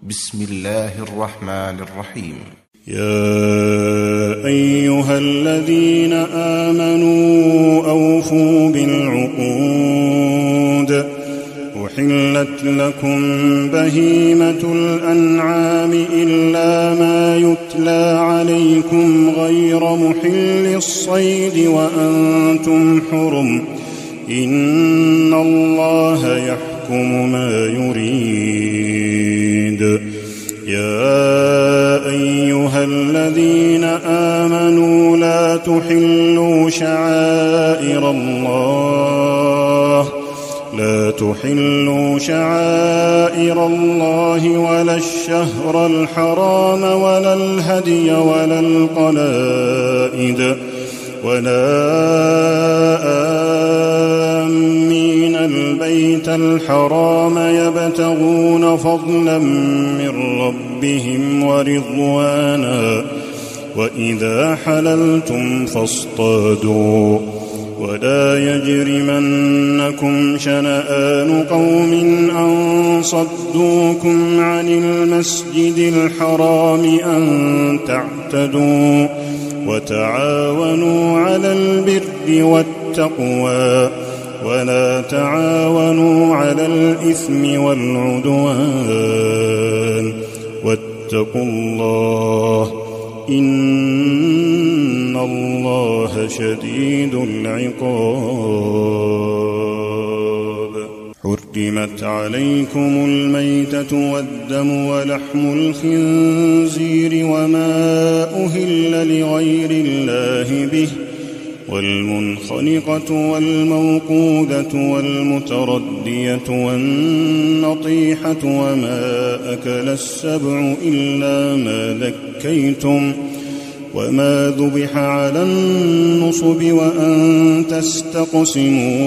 بسم الله الرحمن الرحيم. يا أيها الذين آمنوا أوفوا بالعقود. أحلت لكم بهيمة الأنعام إلا ما يتلى عليكم غير محل الصيد وأنتم حرم. إن الله يحكم ما يريد. يا أيها الذين آمنوا لا تحلوا شعائر الله ولا الشهر الحرام ولا الهدي ولا القلائد ولا آمين البيت الحرام يبتغون فضلا من ربهم ورضوانا. وإذا حللتم فاصطادوا. ولا يجرمنكم شنآن قوم أن صدوكم عن المسجد الحرام أن تعتدوا. وتعاونوا على البر والتقوى ولا تعاونوا على الإثم والعدوان. واتقوا الله إن الله شديد العقاب. حرمت عليكم الميتة والدم ولحم الخنزير وما أهل لغير الله به والمنخنقة والموقوذة والمتردية والنطيحة وما أكل السبع إلا ما ذكيتم وما ذبح على النصب وأن تستقسموا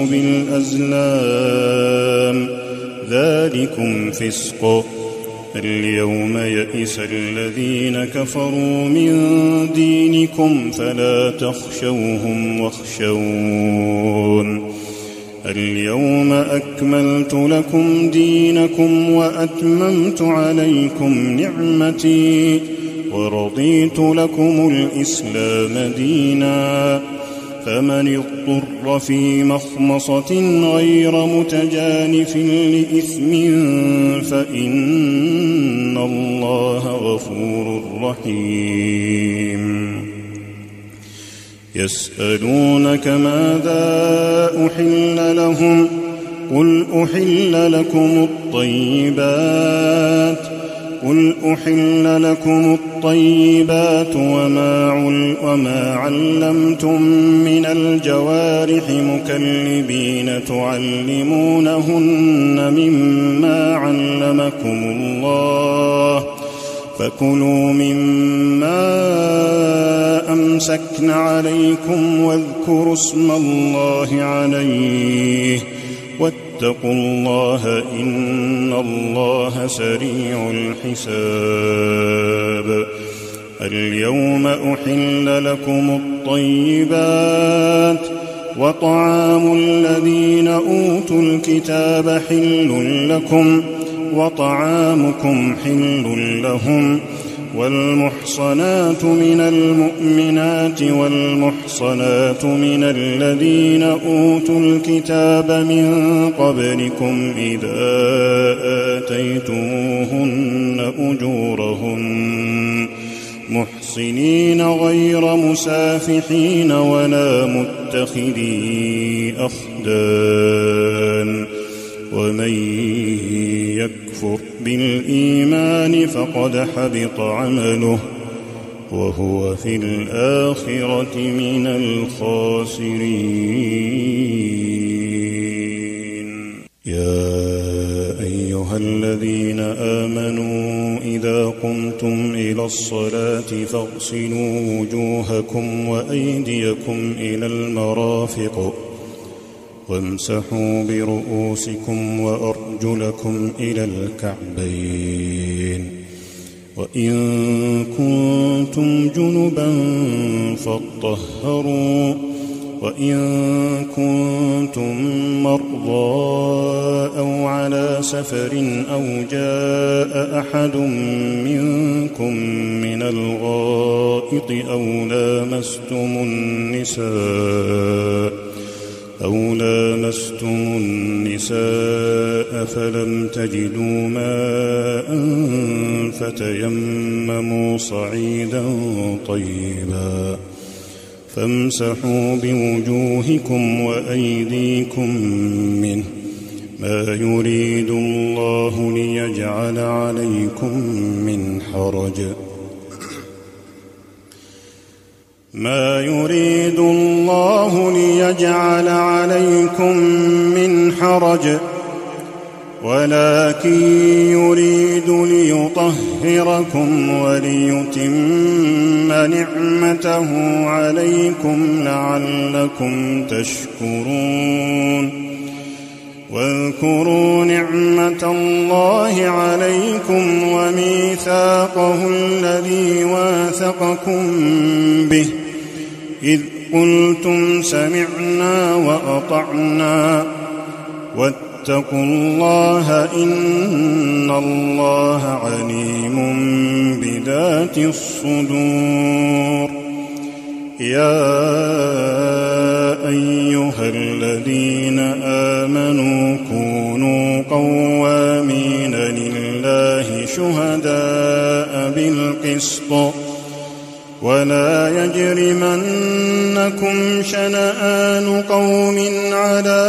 بالأزلام ذلكم فسق. اليوم يئس الذين كفروا من دينكم فلا تخشوهم واخشون. اليوم أكملت لكم دينكم وأتممت عليكم نعمتي ورضيت لكم الإسلام دينا. فمن اضطر في مخمصة غير متجانف لإثم فإن الله غفور رحيم. يسألونك ماذا أحل لهم قل أحل لكم الطيبات وما علمتم من الجوارح مكلبين تعلمونهن مما علمكم الله فكلوا مما أمسكن عليكم واذكروا اسم الله عليه واتقوا الله إن الله سريع الحساب. اليوم أحل لكم الطيبات وطعام الذين أوتوا الكتاب حل لكم وطعامكم حل لهم. والمحصنات من المؤمنات والمحصنات من الذين أوتوا الكتاب من قبلكم إذا آتيتموهن أجورهن محصنين غير مسافحين ولا متخذي أخدان. ومن يكفر بالإيمان فقد حبط عمله وهو في الآخرة من الخاسرين. يا أيها الذين آمنوا إذا قمتم إلى الصلاة فاغسلوا وجوهكم وأيديكم إلى المرافق وامسحوا برؤوسكم وأرجلكم إلى الكعبين. وإن كنتم جنبا فاطهروا وإن كنتم مرضى أو على سفر أو جاء أحد منكم من الغائط أو لامستم النساء فلم تجدوا ماء فتيمموا صعيدا طيبا فامسحوا بوجوهكم وأيديكم منه ما يريد الله ليجعل عليكم من حرج ولكن يريد ليطهركم وليتم نعمته عليكم لعلكم تشكرون واذكروا نعمة الله عليكم وميثاقه الذي واثقكم به إذ قلتم سمعنا وأطعنا واتقوا الله إن الله عليم بذات الصدور يا أيها الذين آمنوا كونوا قوامين لله شهداء بالقسط ولا يجرمنكم شنآن قوم على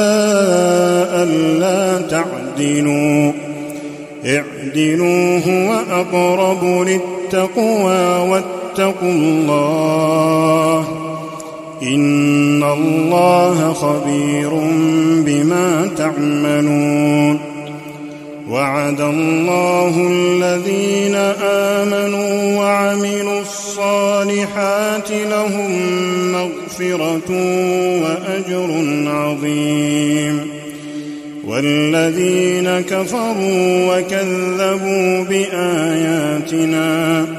ألا تعدلوا اعدلوا هو أقرب للتقوى واتقوا الله إن الله خبير بما تعملون وعد الله الذين آمنوا وعملوا الصالحات لهم مغفرة وأجر عظيم والذين كفروا وكذبوا بآياتنا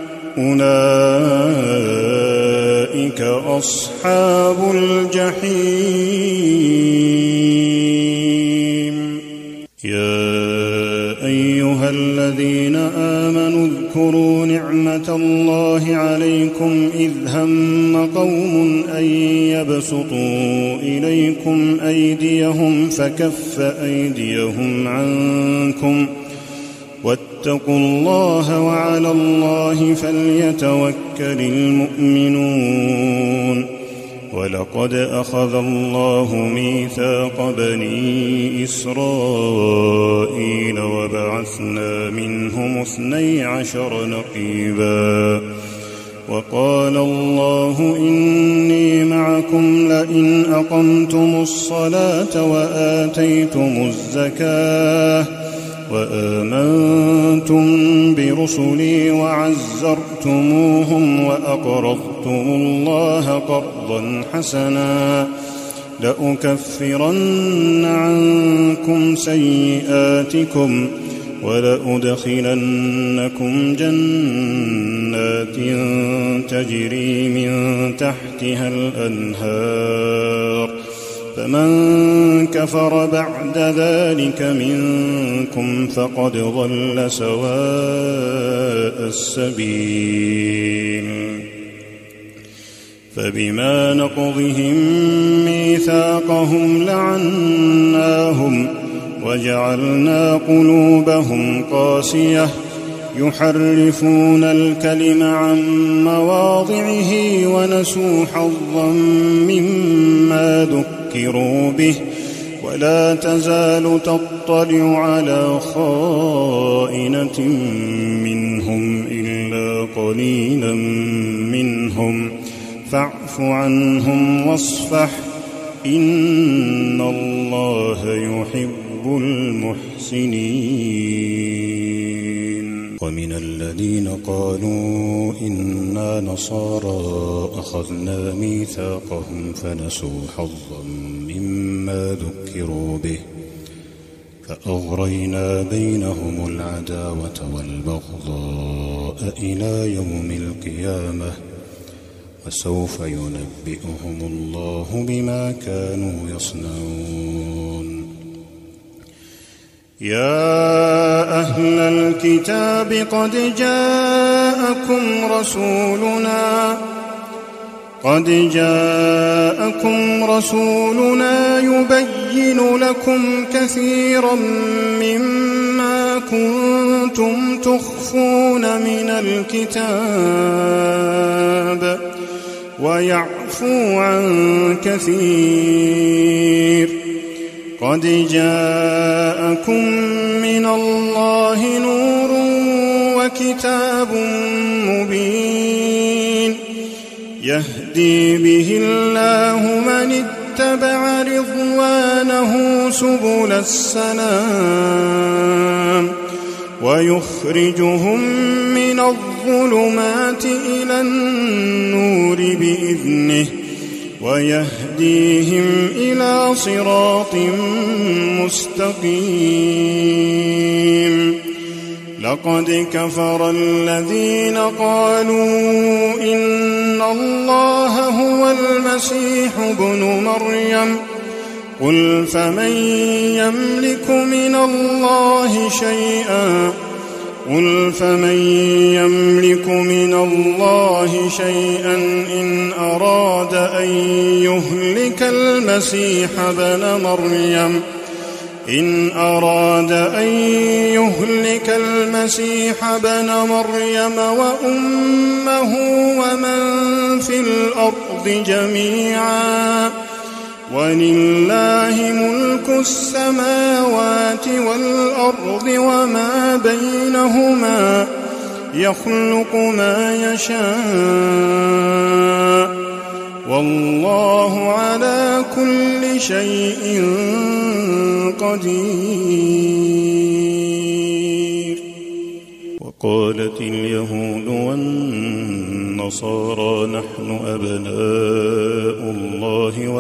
أولئك أصحاب الجحيم يا أيها الذين آمنوا اذكروا نعمة الله عليكم إذ هم قوم أن يبسطوا إليكم أيديهم فكف أيديهم عنكم واتقوا الله وعلى الله فليتوكل المؤمنون ولقد أخذ الله ميثاق بني إسرائيل وبعثنا منهم 12 نقيبا وقال الله إني معكم لئن أقمتم الصلاة وآتيتم الزكاة وآمنتم برسلي وعزرتموهم وأقرضتم الله قرضا حسنا لأكفرن عنكم سيئاتكم ولأدخلنكم جنات تجري من تحتها الأنهار فمن كفر بعد ذلك منكم فقد ضل سواء السبيل فبما نقضهم ميثاقهم لعناهم وجعلنا قلوبهم قاسية يحرفون الكلم عن مواضعه ونسوا حظا مما ذكروا به ولا تزال تطلع على خائنة منهم إلا قليلا منهم فاعف عنهم واصفح إن الله يحب المحسنين ومن الذين قالوا إنا نصارى أخذنا ميثاقهم فنسوا حظا مما ذكروا به فأغرينا بينهم العداوة والبغضاء إلى يوم القيامة فسوف ينبئهم الله بما كانوا يصنعون. يا أهل الكتاب قد جاءكم رسولنا يبين لكم كثيرا مما كنتم تخفون من الكتاب ويعفو عن كثير. قد جاءكم من الله نور وكتاب مبين يهدي به الله من اتبع رضوانه سبل السلام ويخرجهم من الظلمات إلى النور بإذنه ويهديهم إلى صراط مستقيم. لقد كفر الذين قالوا إن الله هو المسيح ابن مريم قل فمن يملك من الله شيئا إن أراد أن يهلك المسيح ابن مريم وأمه ومن في الأرض جميعا ولله ملك السماوات والأرض وما بينهما يخلق ما يشاء والله على كل شيء قدير. وقالت اليهود والنصارى نحن أبناء الله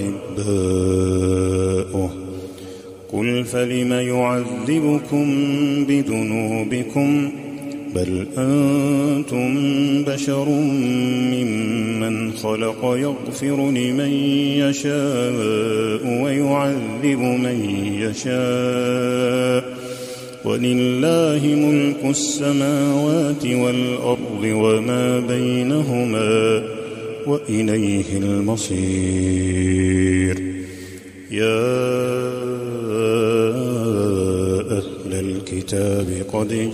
وأحباؤه قل فلم يعذبكم بذنوبكم بل أنتم بشر ممن خلق يغفر لمن يشاء ويعذب من يشاء ولله ملك السماوات والأرض وما بينهما وإليه المصير. يا أهل الكتاب قد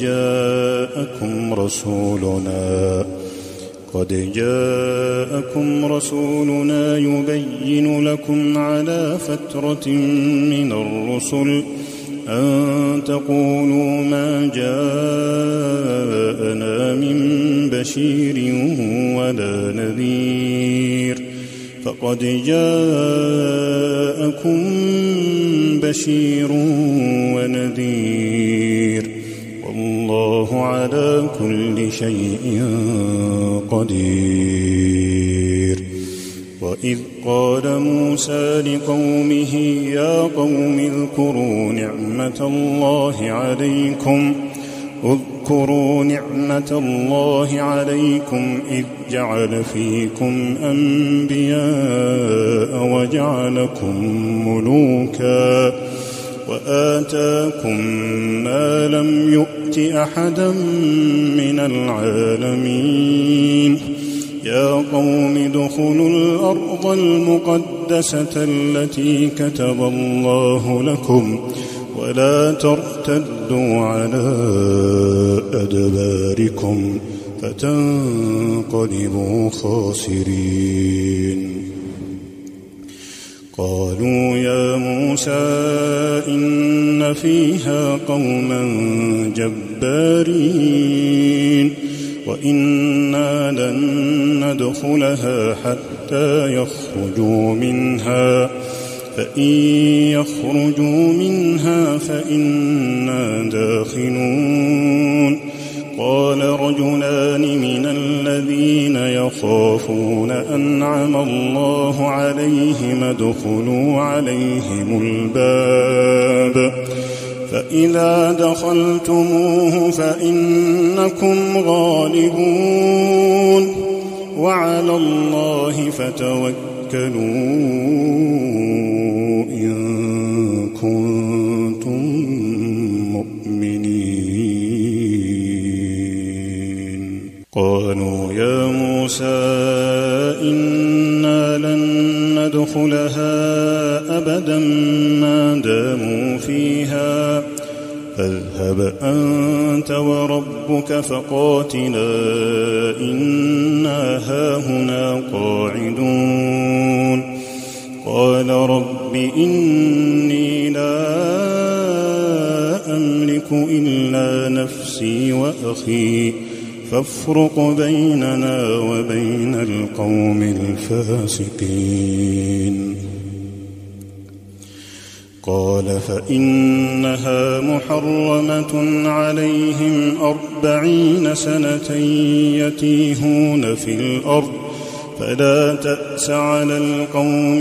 جاءكم رسولنا يبين لكم على فترة من الرسل أن تقولوا ما جاءنا من بشير ولا نذير فقد جاءكم بشير ونذير والله على كل شيء قدير. وإذ قال موسى لقومه يا قوم اذكروا نعمة الله عليكم إذ جعل فيكم أنبياء وجعلكم ملوكا وآتاكم ما لم يؤت أحدا من العالمين. يا قوم ادخلوا الأرض المقدسة التي كتب الله لكم ولا ترتدوا على أدباركم فتنقلبوا خاسرين. قالوا يا موسى إن فيها قوما جبارين وإنا لن ندخلها حتى يخرجوا منها فإن يخرجوا منها فإنا داخلون. قال رجلان من الذين يخافون أنعم الله عليهم ادخلوا عليهم الباب فإذا دخلتموه فإنكم غالبون وعلى الله فتوكلوا إن كنتم مؤمنين. قالوا يا موسى إنا لن ندخلها أبدا ما داموا فيها فاذهب أنت وربك فقاتلا إنا هاهنا قاعدون. قال رب إني لا أملك إلا نفسي وأخي فافرق بيننا وبين القوم الفاسقين. قال فإنها محرمة عليهم 40 سنة يتيهون في الأرض فلا تأس على القوم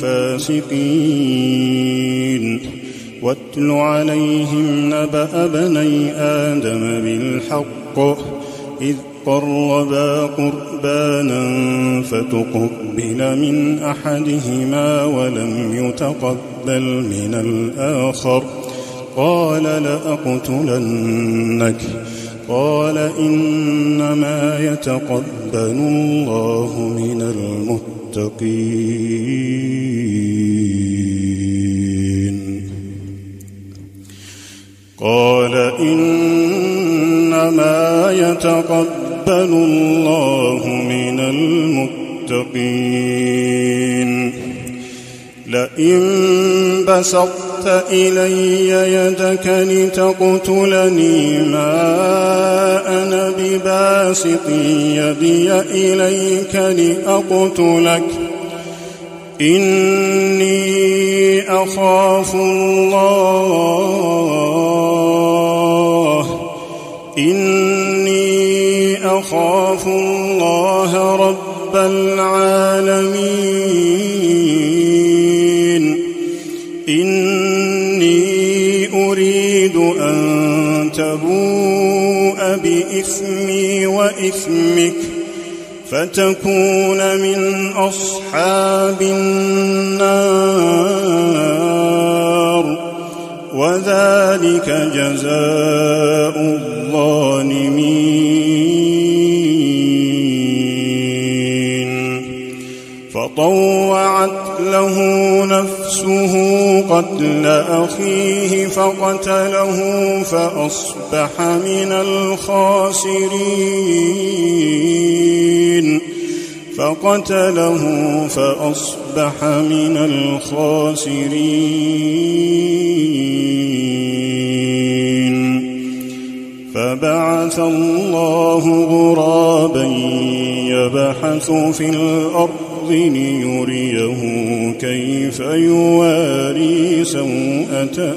الفاسقين. واتل عليهم نبأ بني آدم بالحق إذ قربا قربانا فتقبل من أحدهما ولم يتقبل من الآخر قال لأقتلنك. قال إنما يتقبل الله من المتقين. قال إنما يتقبل الله من المتقين. لئن بسطت إلي يدك لتقتلني ما أنا بباسط يدي إليك لأقتلك إني أخاف الله رب العالمين. إني أريد أن تبوء بإثمي وإثمك فتكون من أصحاب النار وذلك جزاء الظالمين. فطوعت له نفسه قتل أخيه فقتله فأصبح من الخاسرين. فبعث الله غرابا يبحث في الأرض ليريه كيف يواري سوءة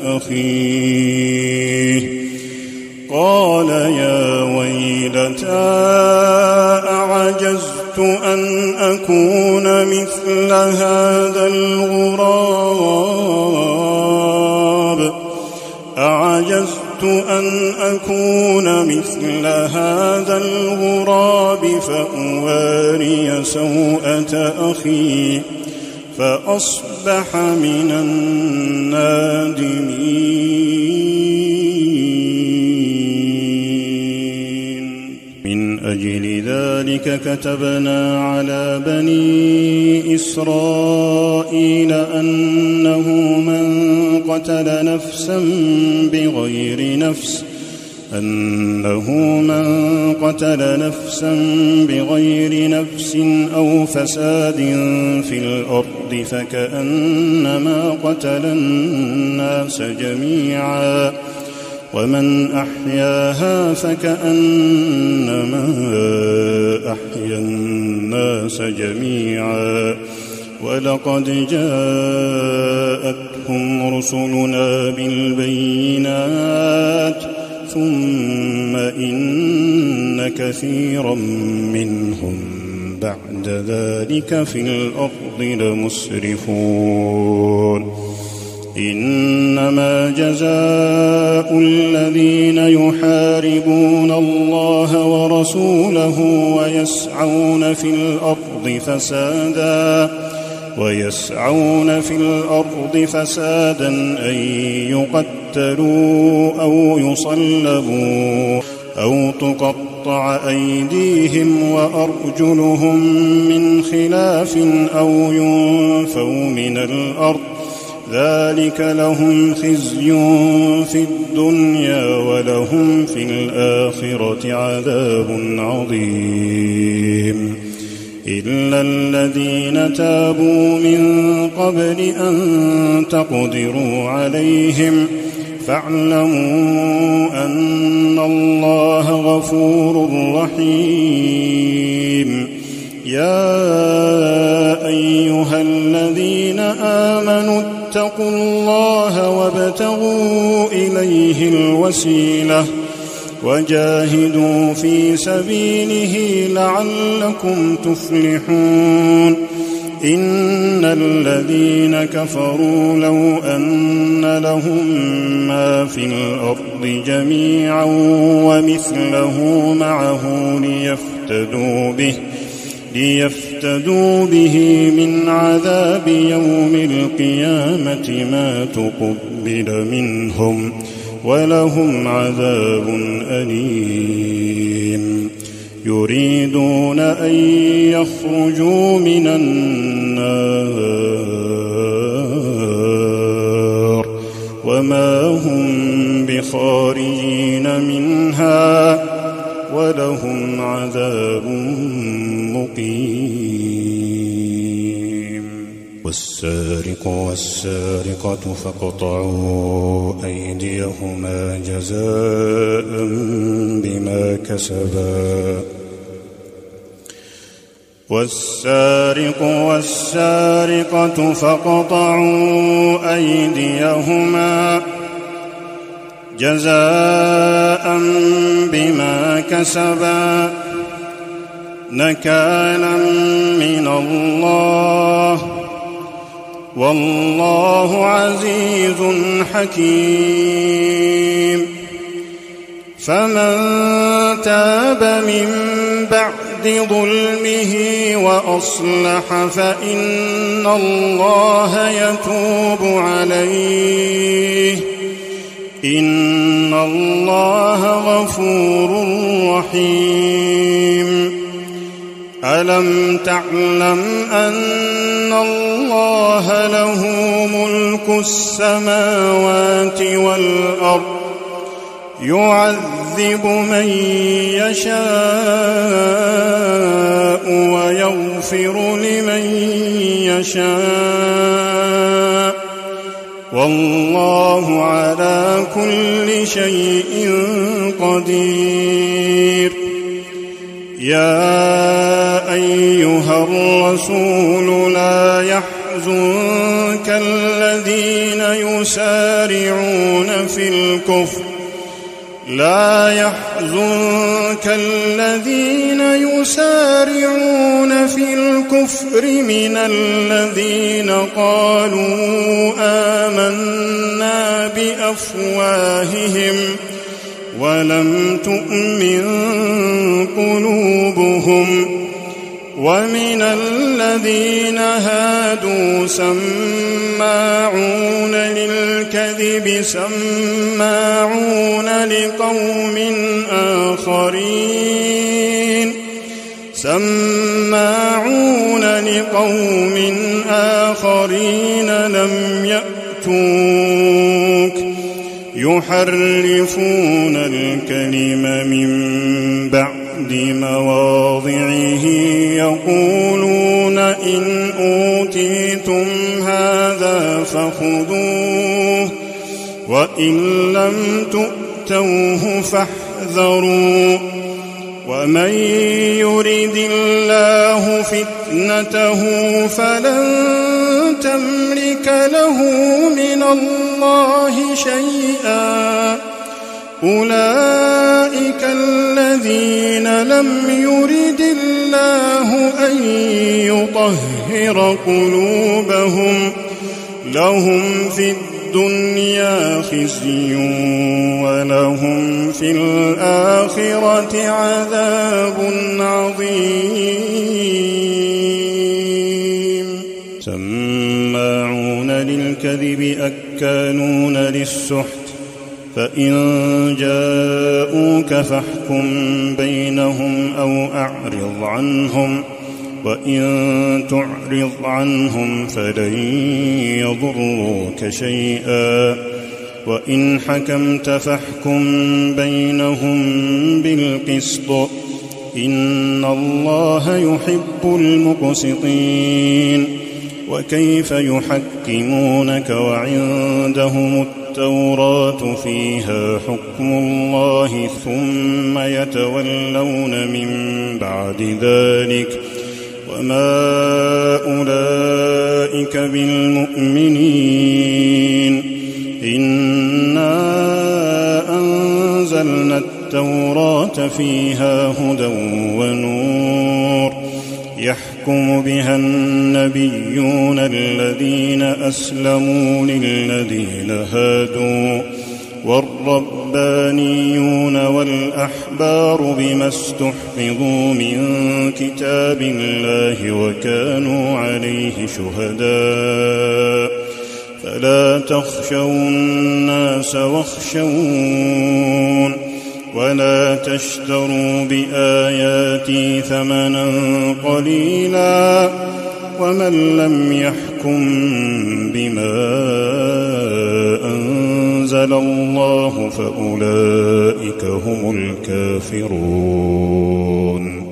أخيه. قال يا ويلتى أعجزت أن أكون مثل هذا الغراب فأواري سوءة أخي فأصبح من النادمين. من أجل ذلك كتبنا على بني إسرائيل أنه من قتل نفسا بغير نفس أو فساد في الأرض فكأنما قتل الناس جميعا ومن أحياها فكأنما أحيا الناس جميعا. ولقد جاءتهم رسلنا بالبينات ثم إن كثيرا منهم بعد ذلك في الأرض لمسرفون. إنما جزاء الذين يحاربون الله ورسوله ويسعون في الأرض فسادا أن يقتلوا أو يصلبوا أو تقطع أيديهم وأرجلهم من خلاف أو ينفوا من الأرض ذلك لهم خزي في الدنيا ولهم في الآخرة عذاب عظيم إلا الذين تابوا من قبل أن تقدروا عليهم فاعلموا أن الله غفور رحيم يا أيها الذين آمنوا اتقوا الله وابتغوا إليه الوسيلة وجاهدوا في سبيله لعلكم تفلحون إن الذين كفروا لو أن لهم ما في الأرض جميعا ومثله معه ليفتدوا به من عذاب يوم القيامة ما تقبل منهم ولهم عذاب أليم يريدون أن يخرجوا من النار وما هم بخارجين منها ولهم عذاب مقيم والسارق والسارقة فاقطعوا أيديهما جزاء بما كسبا والسارق والسارقة فاقطعوا أيديهما جزاء بما كسبا نكالا من الله والله عزيز حكيم فمن تاب من بعد ظلمه وأصلح فإن الله يتوب عليه إن الله غفور رحيم ألم تعلم أن الله له ملك السماوات والأرض يعذب من يشاء ويغفر لمن يشاء والله على كل شيء قدير يا أيها الرسول لا يحزنك الذين يسارعون في الكفر من الذين قالوا آمنا بأفواههم ولم تؤمن قلوبهم ومن الذين هادوا سماعون للكذب سماعون لقوم آخرين لم يأتوك يحرفون الكلم من بعد مواضعه يقولون إن أوتيتم هذا فخذوه وإن لم تؤتوه فاحذروا ومن يرد الله فتنته فلن تملك له من الله شيئا أولئك الذين لم يرد الله أن يطهر قلوبهم لهم في الدنيا خزي ولهم في الآخرة عذاب عظيم سماعون للكذب أكالون للسحت فإن جاءوك فاحكم بينهم أو أعرض عنهم وإن تعرض عنهم فلن يضروك شيئا وإن حكمت فاحكم بينهم بالقسط إن الله يحب المقسطين وكيف يحكمونك وعندهم التوراة فيها حكم الله ثم يتولون من بعد ذلك وما أولئك بالمؤمنين إنا أنزلنا التوراة فيها هدى ونور يحكم بها النبيون الذين أسلموا للذين هادوا والربانيون والأحبار بما استحفظوا من كتاب الله وكانوا عليه شهداء فلا تخشوا الناس واخشون ولا تشتروا بآياتي ثمنا قليلا ومن لم يحكم بما أنزل الله فأولئك هم الكافرون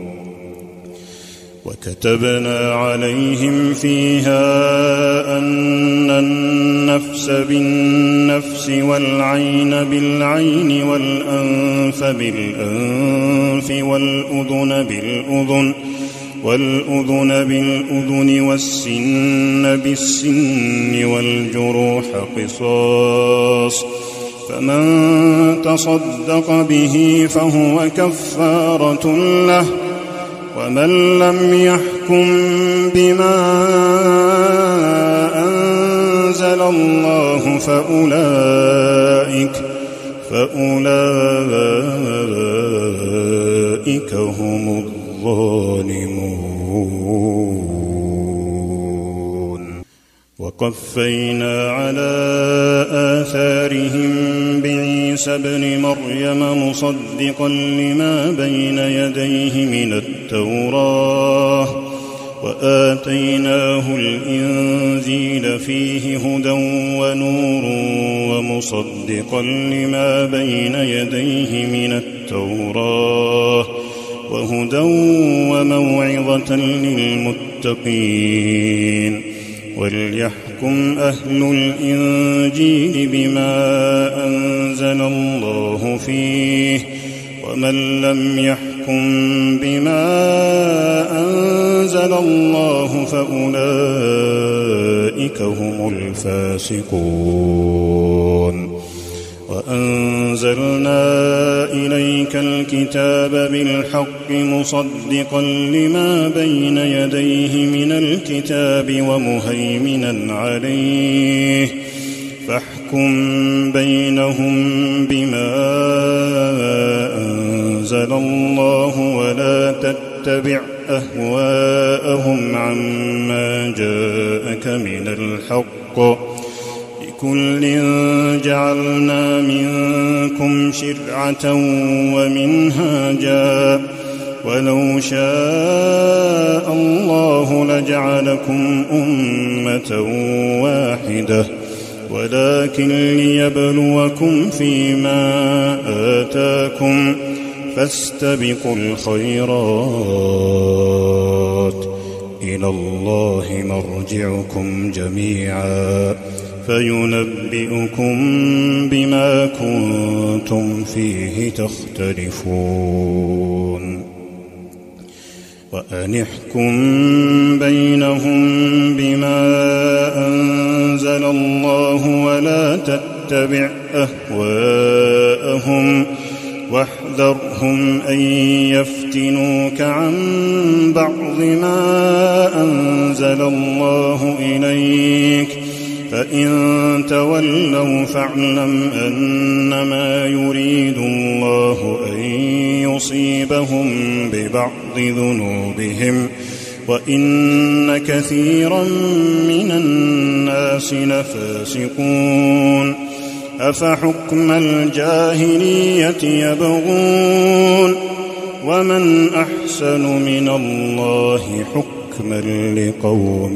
وكتبنا عليهم فيها أن النفس بالنفس والعين بالعين والأنف بالأنف والأذن بالأذن والسن بالسن والجروح قصاص فمن تصدق به فهو كفارة له ومن لم يحكم بما أنزل الله فأولئك هم الظالمون وقفينا على آثارهم بعيسى ابن مريم مصدقا لما بين يديه من التوراة وآتيناه الإنجيل فيه هدى ونور ومصدقا لما بين يديه من التوراة وهدى وموعظة للمتقين وليحكم أهل الإنجيل بما أنزل الله فيه ومن لم يحكم بما أنزل الله فأولئك هم الفاسقون وأنزلنا إليك الكتاب بالحق مصدقا لما بين يديه من الكتاب ومهيمنا عليه فاحكم بينهم بما أنزل الله ولا تتبع أهواءهم عما جاءك من الحق لكل جعلنا منكم شرعة ومنهاجا ولو شاء الله لجعلكم أمة واحدة ولكن ليبلوكم فيما آتاكم فاستبقوا الخيرات إلى الله مرجعكم جميعا فينبئكم بما كنتم فيه تختلفون وأن احكم بينهم بما أنزل الله ولا تتبع أهواءهم واحذرهم أن يفتنوك عن بعض ما أنزل الله إليك فإن تولوا فاعلم أنما يريد الله أن يصيبهم ببعض ذنوبهم وإن كثيرا من الناس لفاسقون أفحكم الجاهلية يبغون ومن أحسن من الله حكما لقوم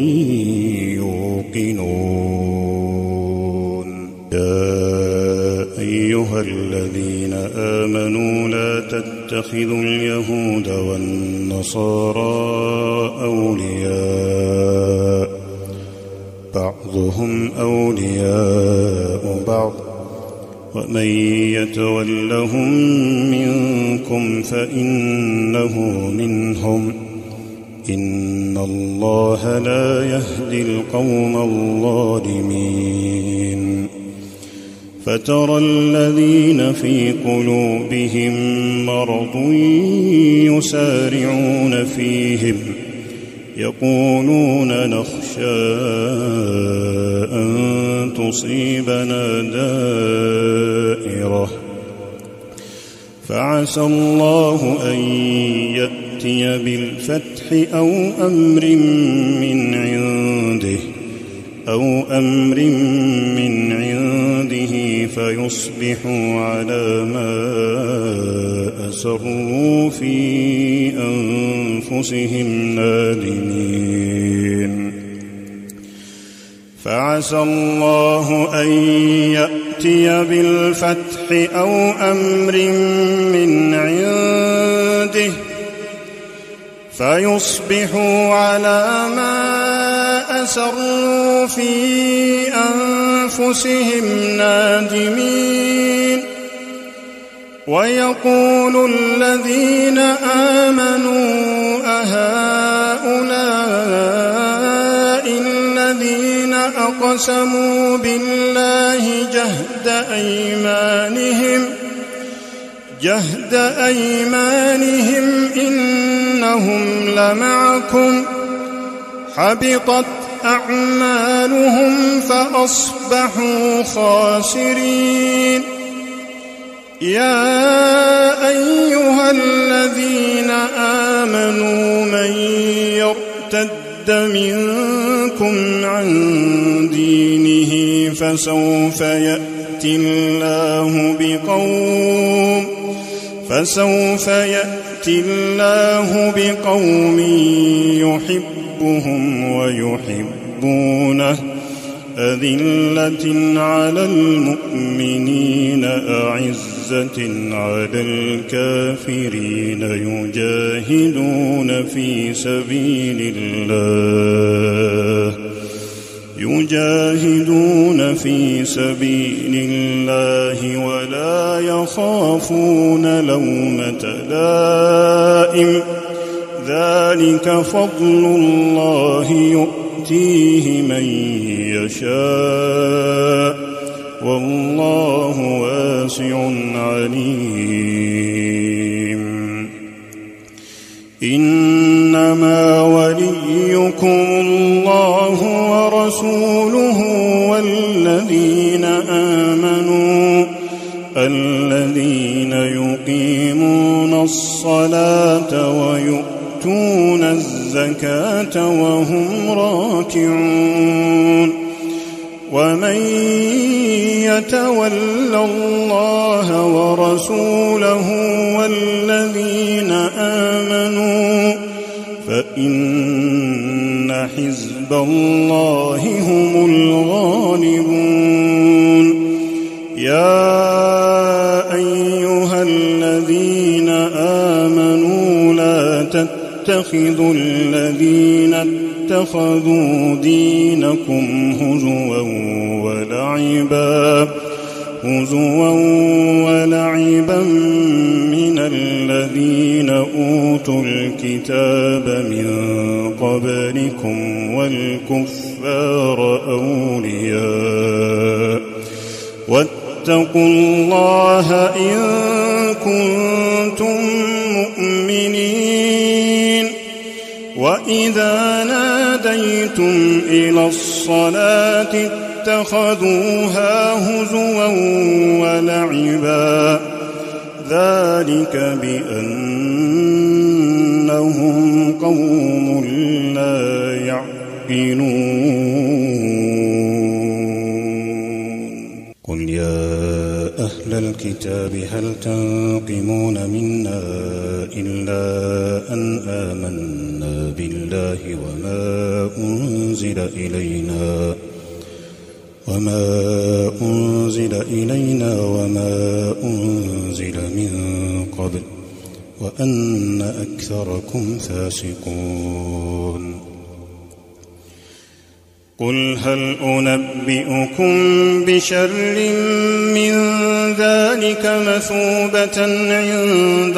يوقنون يا أيها الذين آمنوا لا تتخذوا اليهود والنصارى أولياء بعضهم أولياء بعض ومن يتولهم منكم فإنه منهم إن الله لا يهدي القوم الظالمين فترى الذين في قلوبهم مرض يسارعون فيهم يقولون نخشى أن تصيبنا دائرة فعسى الله أن يأتي بالفتح أو أمر من عنده فيصبحوا على ما أسروا في أنفسهم نادمين فعسى الله أن يأتي بالفتح أو أمر من عنده فيصبحوا على ما أسروا في أنفسهم نادمين ويقول الذين آمنوا أهؤلاء الذين أقسموا بالله جهد أيمانهم إنهم لمعكم حبطت أعمالهم فأصبحوا خاسرين يا أيها الذين آمنوا من يرتد منكم عن دينه فسوف يأتي الله بقوم يحبهم ويحبونه أذلة على المؤمنين أعزة على الكافرين يجاهدون في سبيل الله ولا يخافون لومة لائم ذلك فضل الله يؤتيه من يشاء والله واسع عليم إنما وليكم الله ورسوله والذين آمنوا الذين يقيمون الصلاة ويؤتون الزكاة وهم راكعون ومن يتول الله ورسوله والذين آمنوا فإن حزب الله هم الغالبون يا أيها الذين آمنوا لا تتخذوا الذين اتخذوا دينكم هزوا ولعبا من الذين أوتوا الكتاب من قبلكم والكفار أولياء واتقوا الله إن كنتم مؤمنين وإذا ناديتم إلى الصلاة اتخذوها هزوا ولعبا ذلك بأنهم قوم لا يعقلون قل يا أهل الكتاب هل تنقمون منا إلا أن آمنا بالله وما أنزل إلينا وما أنزل من قبل وأن أكثركم فاسقون قل هل أنبئكم بشر من ذلك مثوبة عند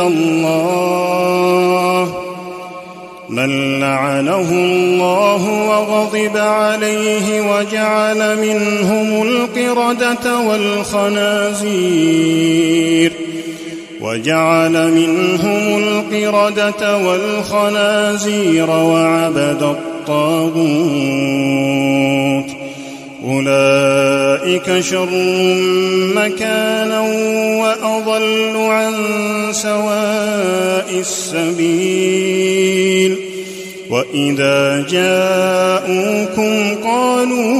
الله من لعنه الله وغضب عليه وجعل منهم القردة والخنازير وعبد الطاغوت أولئك شر مكانا وأضل عن سواء السبيل وإذا جاءوكم قالوا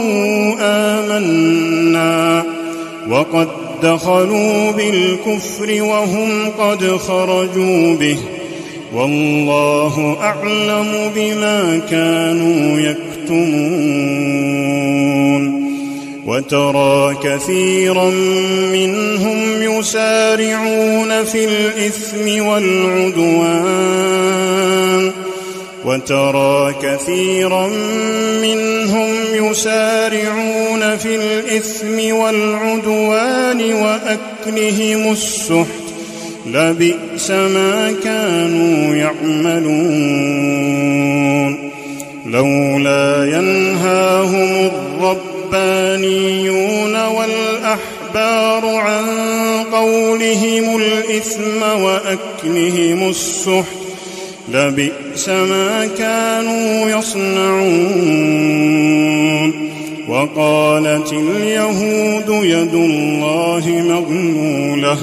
آمنا وقد دخلوا بالكفر وهم قد خرجوا به والله أعلم بما كانوا يكتمون وترى كثيرا منهم يسارعون في الإثم والعدوان وأكلهم السحت لبئس ما كانوا يعملون لولا ينهاهم الربانيون والأحبار عن قولهم الإثم وأكلهم السحت لبئس ما كانوا يصنعون وقالت اليهود يد الله مغلولة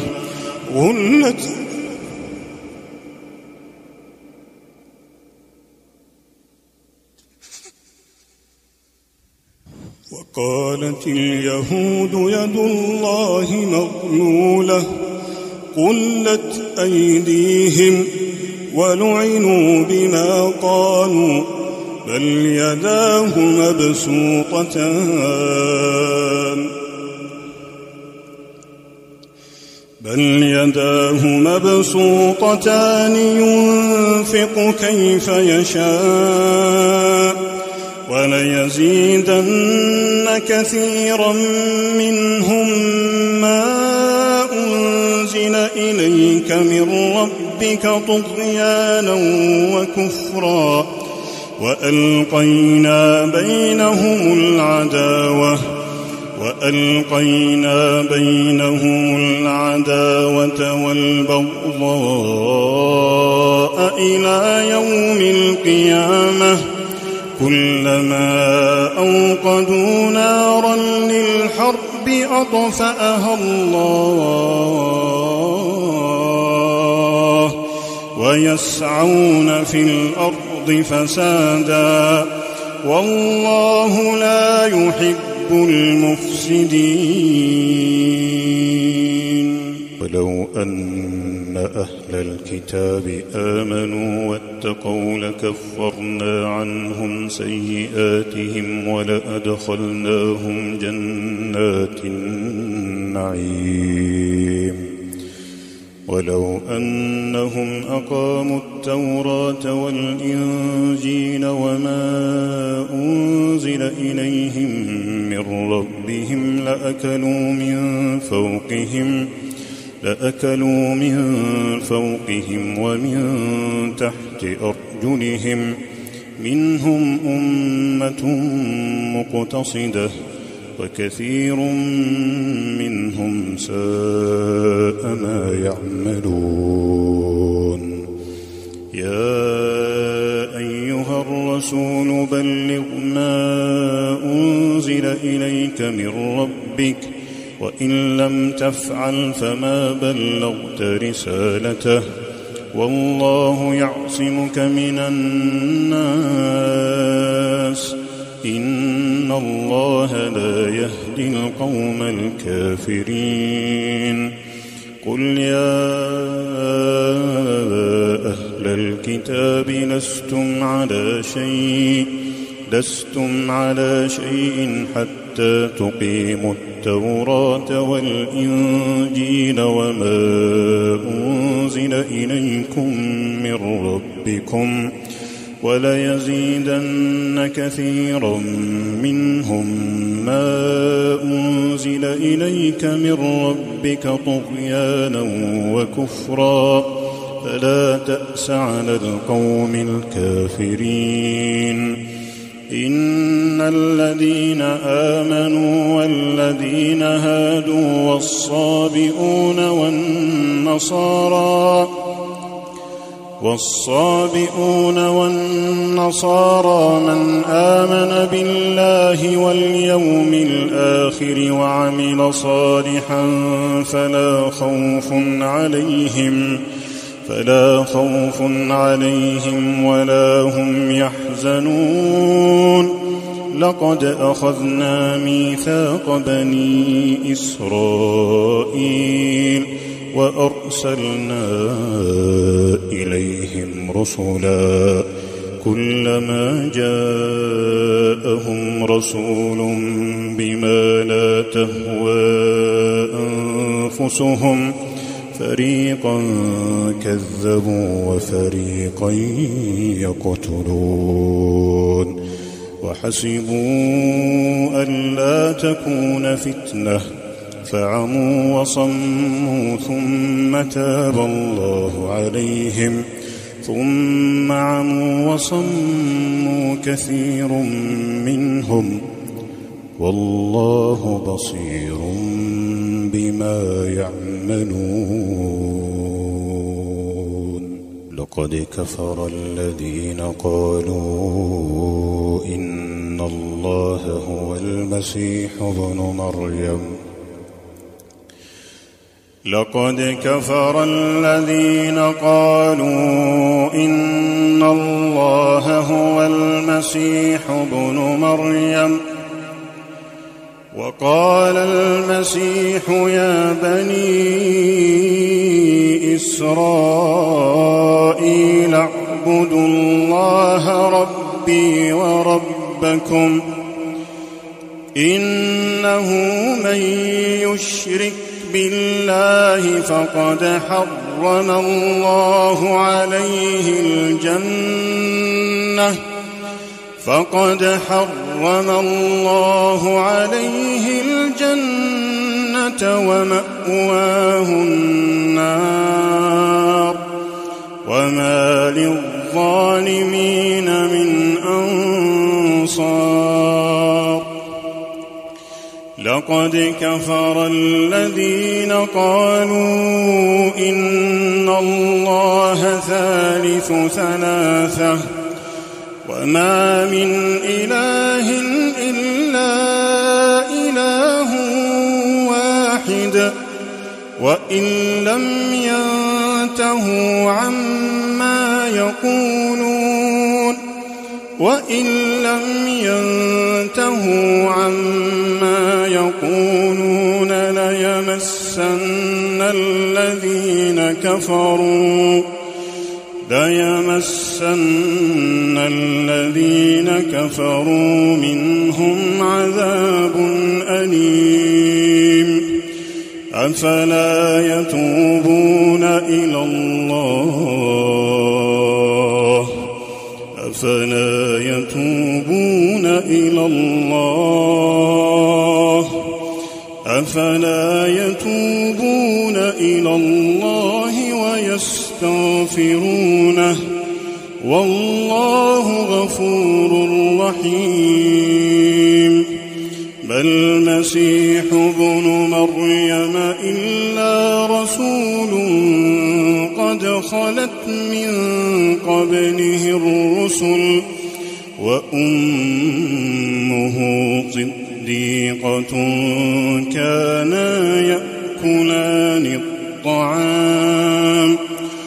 غلت أيديهم ولعنوا بما قالوا بل يداه مبسوطتان ينفق كيف يشاء وليزيدن كثيرا منهم ما أنزل إليك من ربك طغيانا وكفرا وألقينا بينهم العداوة والبغضاء إلى يوم القيامة كلما أوقدوا نارا للحرب أطفأها الله ويسعون في الأرض فسادا والله لا يحب المفسدين ولو أن أهل الكتاب آمنوا واتقوا لكفرنا عنهم سيئاتهم ولأدخلناهم جنات النعيم ولو أنهم أقاموا التوراة والإنجيل وما أنزل إليهم من ربهم لأكلوا من فوقهم ومن تحت أرجلهم منهم أمة مقتصدة وكثير منهم ساء ما يعملون يا أيها ربك وإن لم تفعل فما بلغت رسالته والله يعصمك من الناس إن الله لا يهدي القوم الكافرين قل يا أهل الكتاب لستم على شيء حتى تقيموا التوراة والإنجيل وما أنزل إليكم من ربكم وليزيدن كثيرا منهم ما أنزل إليك من ربك طغيانا وكفرا فلا تأس على القوم الكافرين إن الذين آمنوا والذين هادوا والصابئون والنصارى من آمن بالله واليوم الآخر وعمل صالحا فلا خوف عليهم ولا هم يحزنون لقد أخذنا ميثاق بني إسرائيل وأرسلنا إليهم رسلا كلما جاءهم رسول بما لا تهوى أنفسهم فريقا كذبوا وفريقا يقتلون وحسبوا ألا تكون فتنة فعموا وصموا ثم تاب الله عليهم ثم عموا وصموا كثير منهم والله بصير بما يعملون لقد كفر الذين قالوا إن الله هو المسيح ابن مريم لقد كفر الذين قالوا إن الله هو المسيح ابن مريم وقال المسيح يا بني إسرائيل اعبدوا الله ربي وربكم إنه من يشرك بالله فقد حرم الله عليه الجنة ومأواه النار وما للظالمين من أنصار لقد كفر الذين قالوا إن الله ثالث ثلاثة وما من إله إلا إله واحد وإن لم ينتهوا عما يقولون ليمسن الذين كفروا منهم عذاب أليم أفلا يتوبون إلى الله ويستغفرونه والله غفور رحيم ما المسيح ابن مريم إلا رسول قد خلت من قبله الرسل وأمه صديقة كانا يأكلان الطعام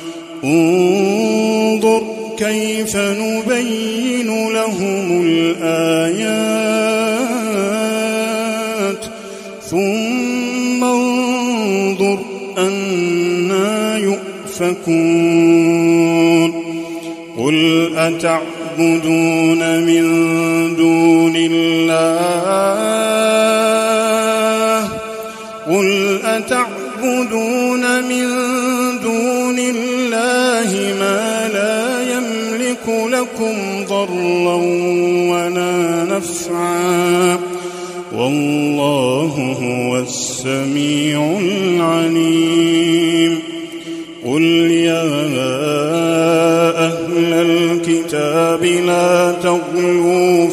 انظر كيف نبين لهم الآيات ثم انظر أنى يؤفكون قل أتعبدون من دون الله ما لا يملك لكم ضرا ولا نفعا والله هو السميع العليم قل يا أهل الكتاب لا تغلوا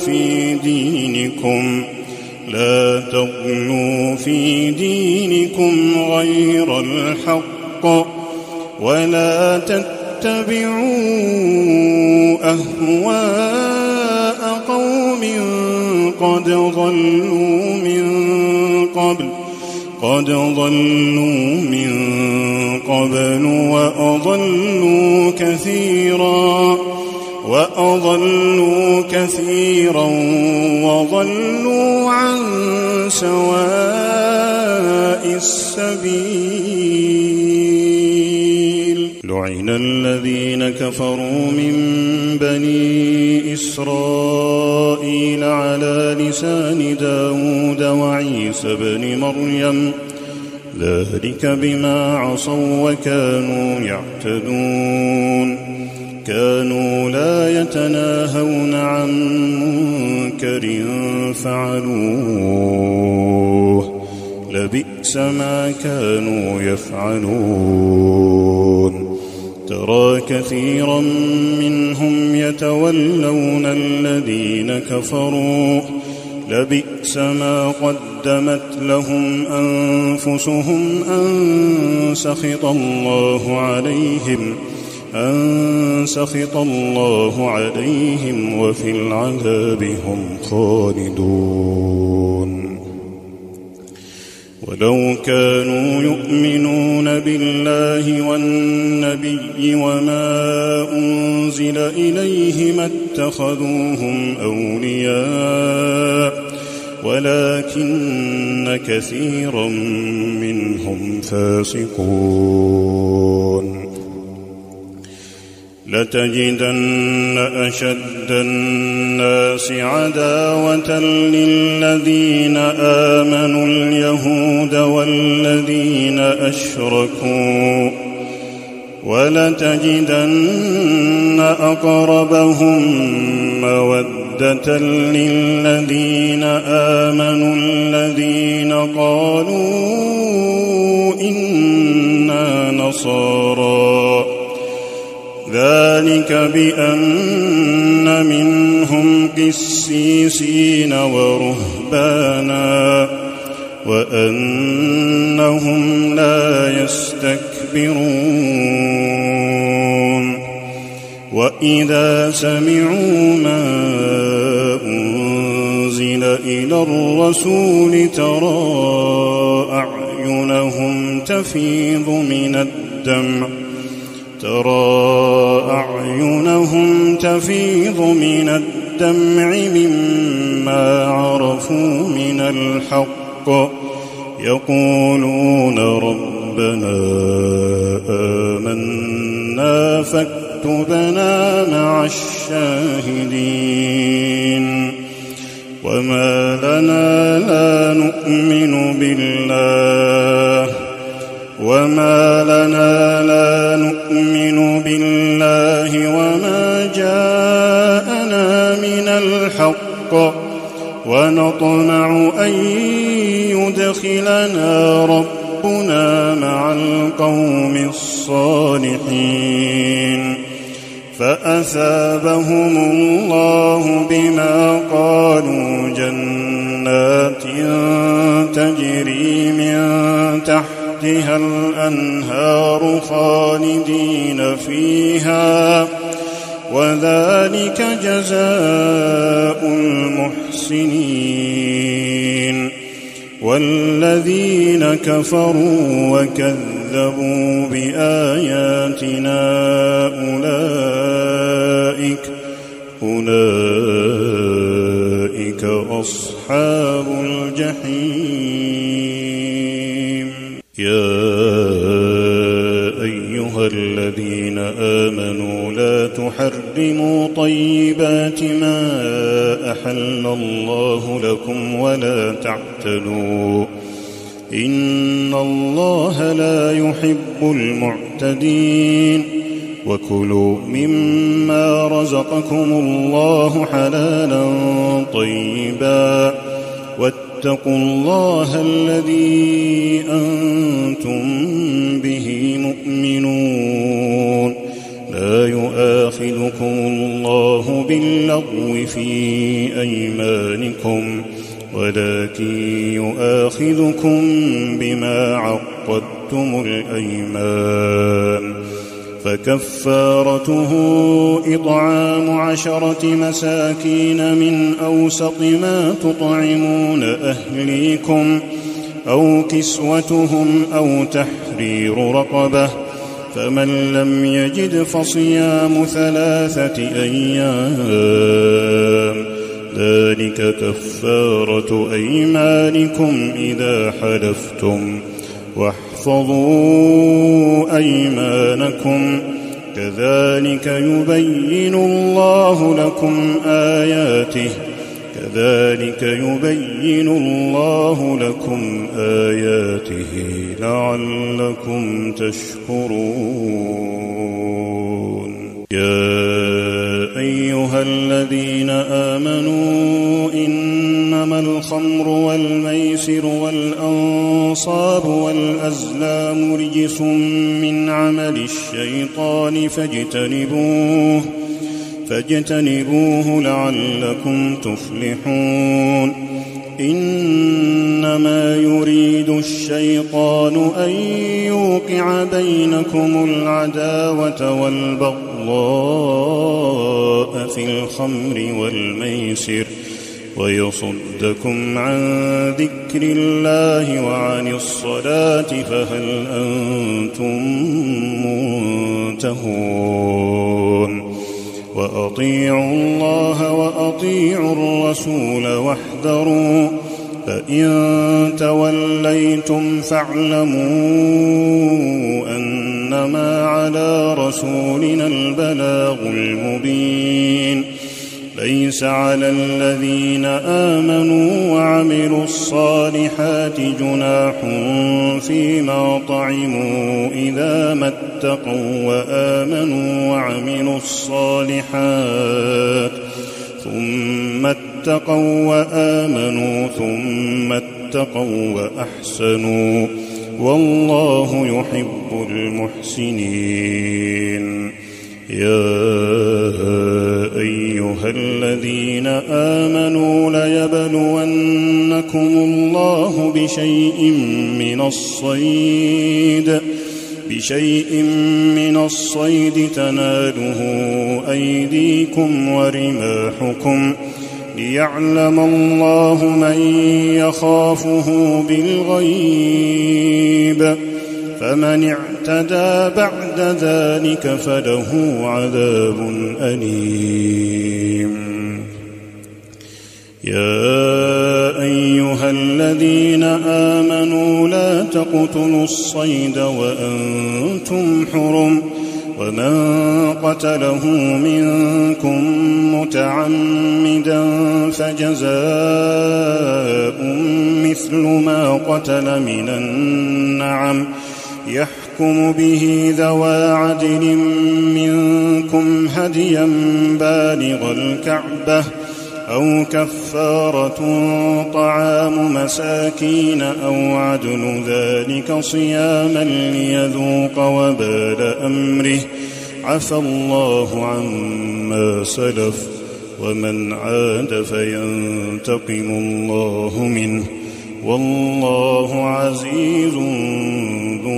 في دينكم غير الحق ولا تتبعوا أهواء قوم قد ضلوا من قبل وأضلوا كثيرا وضلوا عن سواء السبيل لعن الذين كفروا من بني إسرائيل على لسان داود وعيسى بن مريم ذلك بما عصوا وكانوا يعتدون كانوا لا يتناهون عن منكر فعلوه لبئس ما كانوا يفعلون ترى كثيرا منهم يتولون الذين كفروا لبئس ما قدمت لهم أنفسهم أن سخط الله عليهم وفي العذاب هم خالدون ولو كانوا يؤمنون بالله والنبي وما أنزل إليه ما اتخذوهم أولياء ولكن كثيرا منهم فاسقون لتجدن أشد الناس عداوة للذين آمنوا اليهود والذين أشركوا ولتجدن أقربهم مودة للذين آمنوا الذين قالوا إنا نصارى ذلك بأن منهم قسيسين ورهبانا وأنهم لا يستكبرون وإذا سمعوا ما أنزل إلى الرسول ترى أعينهم تفيض من الدمع مما عرفوا من الحق يقولون ربنا آمنا فاكتبنا مع الشاهدين وما لنا لا نؤمن بالله وما جاءنا من الحق ونطمع أن يدخلنا ربنا مع القوم الصالحين فأثابهم الله بما قالوا جنات تجري من تحتها الأنهار خالدين فيها وذلك جزاء المحسنين والذين كفروا وكذبوا بآياتنا أولئك أصحاب الجحيم. يا أيها الذين آمنوا لا تحرموا طيبات ما أحل الله لكم ولا تعتدوا إن الله لا يحب المعتدين. وكلوا مما رزقكم الله حلالا طيبا واتقوا الله الذي أنتم به مؤمنون. لا يؤاخذكم الله باللغو في أيمانكم ولكن يؤاخذكم بما عقدتم الأيمان. فكفارته إطعام 10 مساكين من أوسط ما تطعمون أهليكم أو كسوتهم أو تحرير رقبة. فمن لم يجد فصيام 3 أيام ذلك كفارة أيمانكم إذا حلفتم. واحفظوا أيمانكم كذلك يبين الله لكم آياته لعلكم تشكرون. يا أيها الذين آمنوا إنما الخمر والميسر والأنصاب والأزلام رجس من عمل الشيطان فاجتنبوه لعلكم تفلحون. إنما يريد الشيطان أن يوقع بينكم العداوة والبغضاء في الخمر والميسر ويصدكم عن ذكر الله وعن الصلاة فهل أنتم منتهون. وأطيعوا الله وأطيعوا الرسول واحذروا فإن توليتم فاعلموا أنما على رسولنا البلاغ المبين. ليس على الذين آمنوا وعملوا الصالحات جناح فيما طعموا إذا ما اتقوا وآمنوا وعملوا الصالحات ثم اتقوا وآمنوا ثم اتقوا وأحسنوا والله يحب المحسنين. يا أيها الذين آمنوا ليبلونكم الله بشيء من الصيد تناله أيديكم ورماحكم ليعلم الله من يخافه بالغيب. فمن اعتدى بعد ذلك فله عذاب أليم. يا أيها الذين آمنوا لا تقتلوا الصيد وأنتم حرم. ومن قتله منكم متعمدا فجزاء مثل ما قتل من النعم يحكم به ذوى عدل منكم هديا بالغ الكعبة أو كفارة طعام مساكين أو عدل ذلك صياما ليذوق وبال أمره. عفى الله عما سلف ومن عاد فينتقم الله منه والله عزيز ذو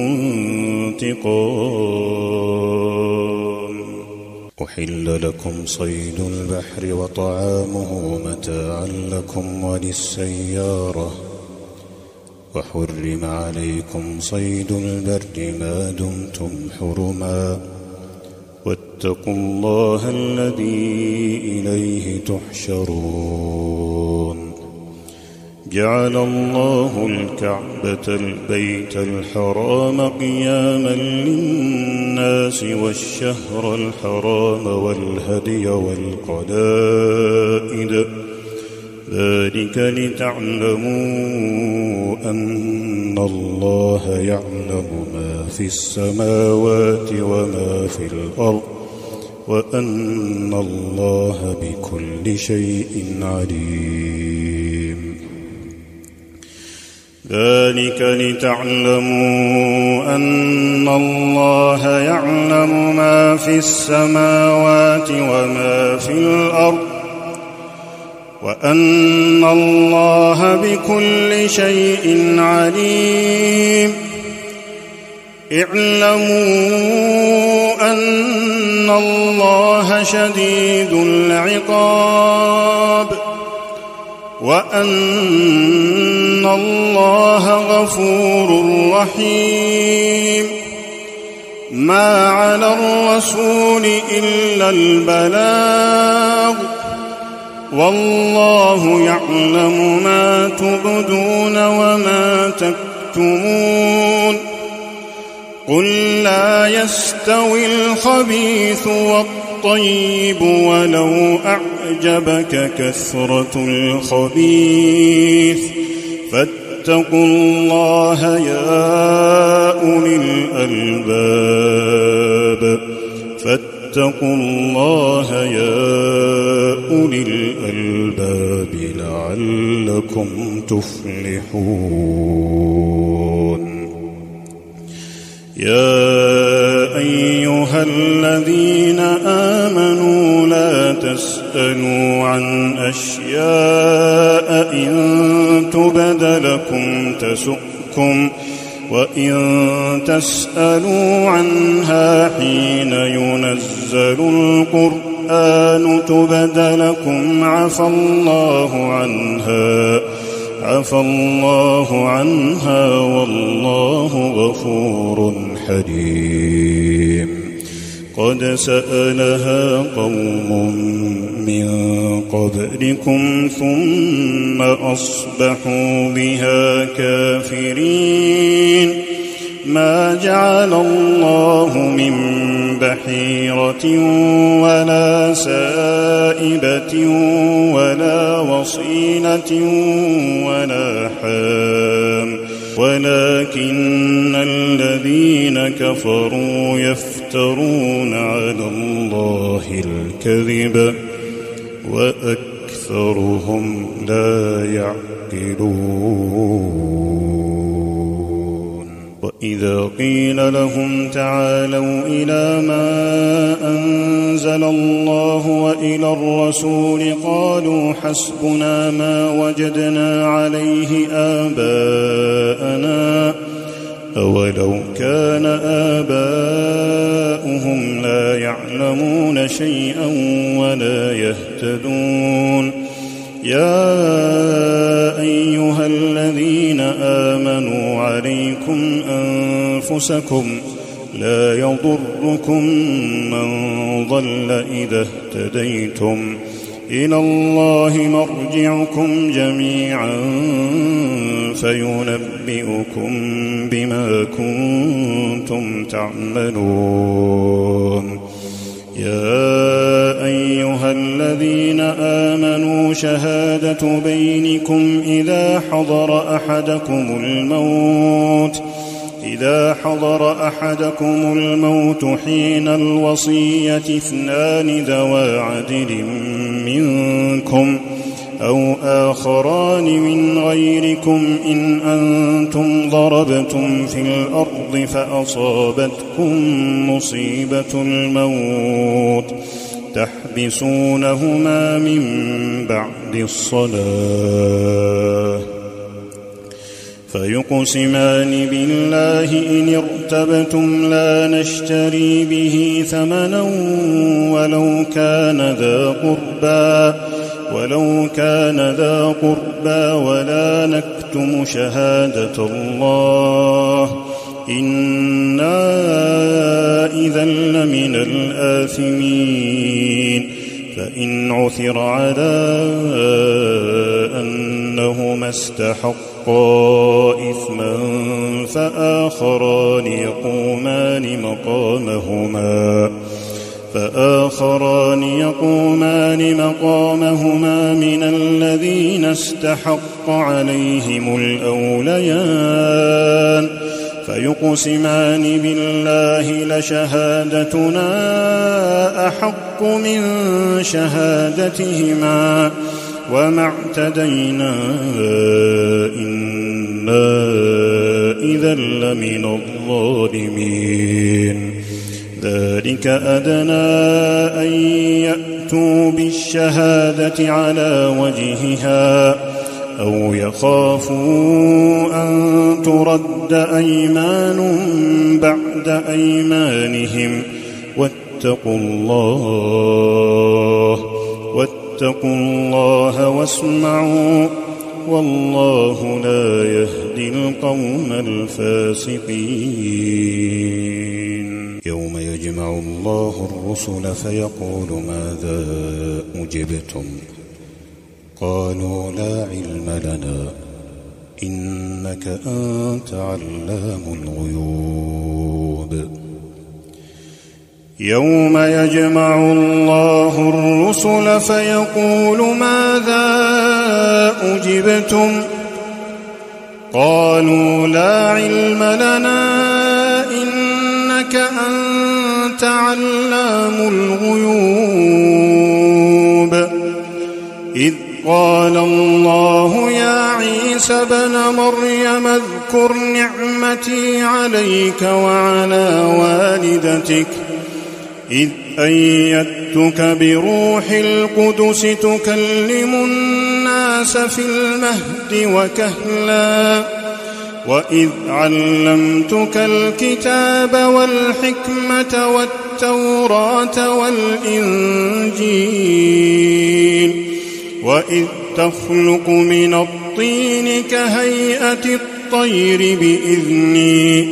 انتقام. أحل لكم صيد البحر وطعامه متاعا لكم وللسيارة وحرم عليكم صيد البر ما دمتم حرما واتقوا الله الذي إليه تحشرون جعل الله الكعبة البيت الحرام قياما للناس والشهر الحرام والهدي والقلائد ذلك لتعلموا أن الله يعلم ما في السماوات وما في الأرض وأن الله بكل شيء عليم ذلك لتعلموا أن الله يعلم ما في السماوات وما في الأرض وأن الله بكل شيء عليم اعلموا أن الله شديد العقاب وأن الله غفور رحيم ما على الرسول إلا البلاغ والله يعلم ما تبدون وما تكتمون قل لا يستوي الخبيث والطيب ولو أعجبك كثرة الخبيث فاتقوا الله يا أولي الألباب فاتقوا الله يا أولي الألباب لعلكم تفلحون يا أيها الذين آمنوا لا تسألوا عن أشياء إن تبد لكم تسؤكم وإن تسألوا عنها حين ينزل القرآن تبد لكم عفى الله عنها والله غفور حليم قد سألها قوم من قبلكم ثم أصبحوا بها كافرين ما جعل الله من بحيرة ولا سائبة ولا وصيلة ولا حام ولكن الذين كفروا يفترون على الله الكذب وأكثرهم لا يعقلون وإذا قيل لهم تعالوا إلى ما أنزل الله وإلى الرسول قالوا حسبنا ما وجدنا عليه آباءنا أولو كان آباؤهم لا يعلمون شيئا ولا يهتدون يا أيها الذين آمنوا عليكم أنفسكم لا يضركم من ضل إذا اهتديتم إلى الله مرجعكم جميعا فينبئكم بما كنتم تعملون يا أيها الذين آمنوا شهادة بينكم إذا حضر أحدكم الموت حين الوصية 2 ذوى عدل منكم أو آخران من غيركم إن أنتم ضربتم في الأرض فأصابتكم مصيبة الموت تحبسونهما من بعد الصلاة فيقسمان بالله إن ارتبتم لا نشتري به ثمنا ولو كان ذا قربى ولو كان ذا قربى ولا نكتم شهادة الله إنا إذا لمن الآثمين فإن عثر على أنهما استحقا إثما فآخران يقومان مقامهما من الذين استحق عليهم الأوليان فيقسمان بالله لشهادتنا أحق من شهادتهما وما اعتدينا إنا إذا لمن الظالمين ذلك أدنى أن يأتوا بالشهادة على وجهها أو يخافوا أن ترد أيمان بعد أيمانهم واتقوا الله واسمعوا والله لا يهدي القوم الفاسقين يوم يجمع الله الرسل فيقول ماذا أجبتم قالوا لا علم لنا إنك أنت علام الغيوب يوم يجمع الله الرسل فيقول ماذا أجبتم قالوا لا علم لنا إنك أنت علام الغيوب إذ قال الله يا عيسى ابن مريم اذكر نعمتي عليك وعلى والدتك إذ أيدتك بروح القدس تكلم الناس في المهد وكهلا وإذ علمتك الكتاب والحكمة والتوراة والإنجيل وإذ تخلق من الطين كهيئة الطير بإذني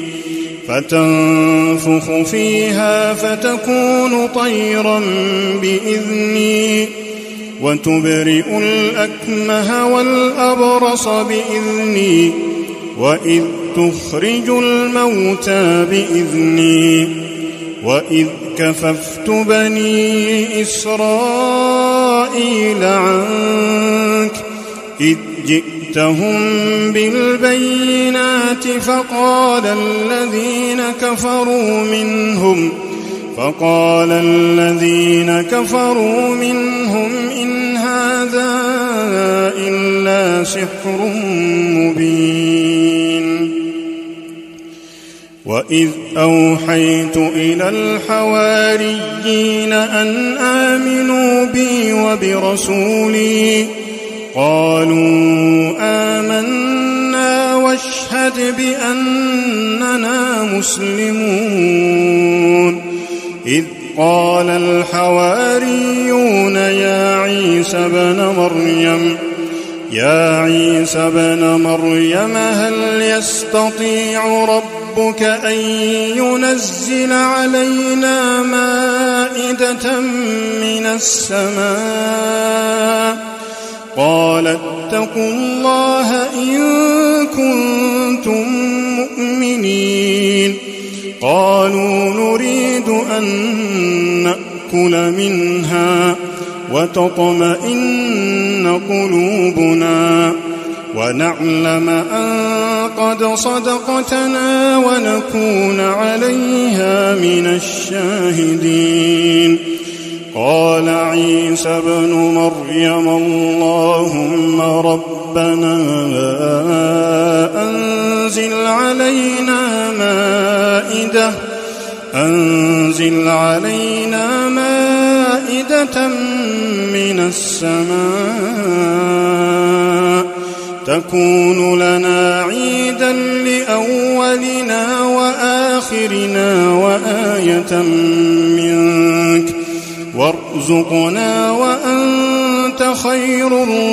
فتنفخ فيها فتكون طيرا بإذني وتبرئ الأكمه والأبرص بإذني وإذ تخرج الموتى بإذني وإذ كففت بني إسرائيل عنك إذ جئتهم بالبينات فقال الذين كفروا منهم إن هذا إلا سحر مبين وإذ أوحيت إلى الحواريين أن آمنوا بي وبرسولي قالوا آمنا واشهد بأننا مسلمون إذ قال الحواريون يا عيسى بن مريم هل يستطيع ربك أن ينزل علينا مائدة من السماء قال اتقوا الله إن كنتم مؤمنين قالوا نريد أن نأكل منها وتطمئن قلوبنا ونعلم أن قد صدقتنا ونكون عليها من الشاهدين قال عيسى ابن مريم اللهم ربنا أنزل علينا مائدة من السماء تكون لنا عيدا لأولنا وآخرنا وآية منك وارزقنا وأنت وأنت خير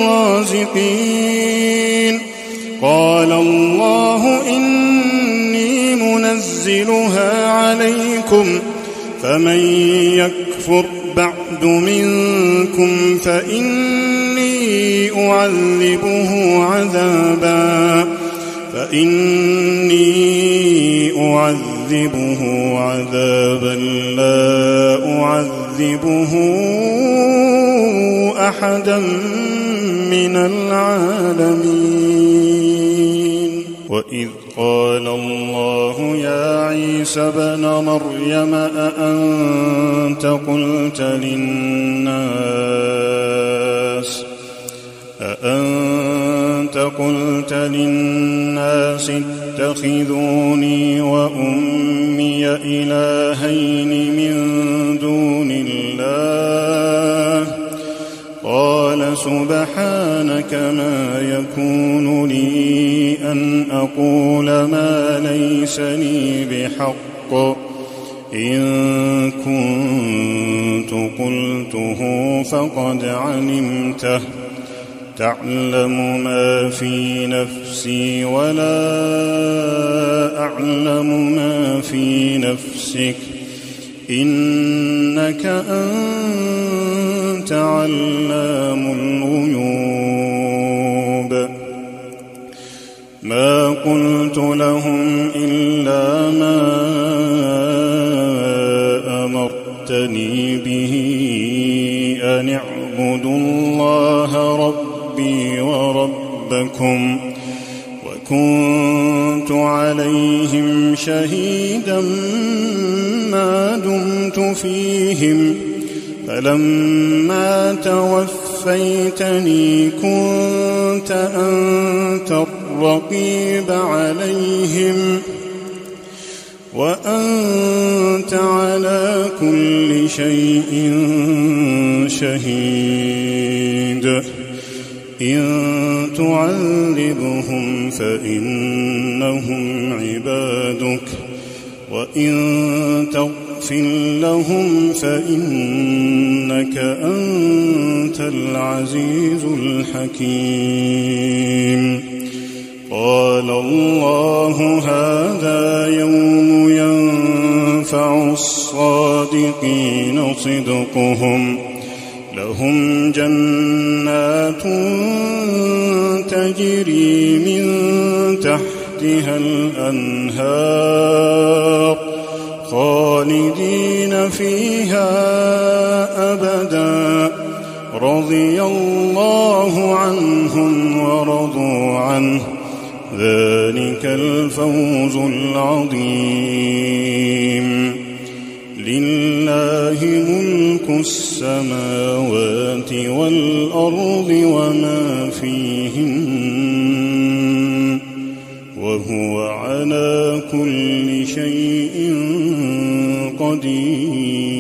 الرازقين. قال الله إني منزلها عليكم فمن يكفر بعد منكم فإني أعذبه عذابا لا أعذبه أحدا من العالمين. وإذ قال الله يا عيسى ابن مريم أأنت قلت للناس اتخذوني وأمي إلهين من دون الله قال سبحانك ما يكون لي أن أقول ما ليس لي بحق إن كنت قلته فقد علمته تعلم ما في نفسي ولا أعلم ما في نفسك إنك أنت علام الغيوب. ما قلت لهم إلا ما أمرتني به أن اعبدوا الله ربي وربكم وكنت عليهم شهيدا ما دمت فيهم فلما توفيتني كنت أنت الرقيب عليهم وأنت على كل شيء شهيد. إن تعذبهم فإنهم عبادك وإن تغفر لهم فإنك أنت العزيز الحكيم. قال الله هذا يوم ينفع الصادقين صدقهم لهم جنات تجري من تحتها الأنهار خالدين فيها أبدا رضي الله عنهم ورضوا عنه ذلك الفوز العظيم. لله ملك السماوات والأرض وما فيهن وهو على كل شيء قدير.